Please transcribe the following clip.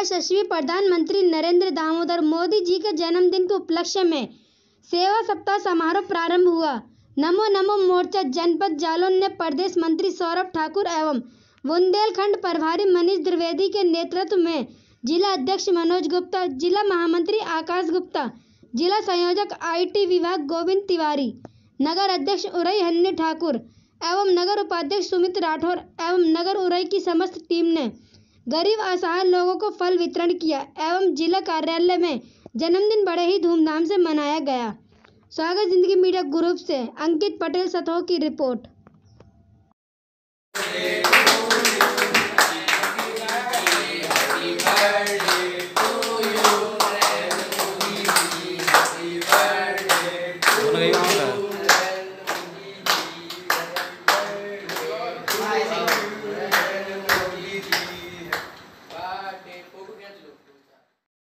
यशस्वी प्रधानमंत्री नरेंद्र दामोदर मोदी जी के जन्मदिन के उपलक्ष्य में सेवा सप्ताह समारोह प्रारंभ हुआ। नमो नमो मोर्चा जनपद जालौन ने प्रदेश मंत्री सौरभ ठाकुर एवं बुंदेलखंड प्रभारी मनीष द्विवेदी के नेतृत्व में जिला अध्यक्ष मनोज गुप्ता, जिला महामंत्री आकाश गुप्ता, जिला संयोजक IT विभाग गोविंद तिवारी, नगर अध्यक्ष उरई हन्नी ठाकुर एवं नगर उपाध्यक्ष सुमित राठौर एवं नगर उरई की समस्त टीम ने गरीब असहाय लोगों को फल वितरण किया एवं जिला कार्यालय में जन्मदिन बड़े ही धूमधाम से मनाया गया। स्वागत जिंदगी मीडिया ग्रुप से अंकित पटेल सतहो की रिपोर्ट। Happy birthday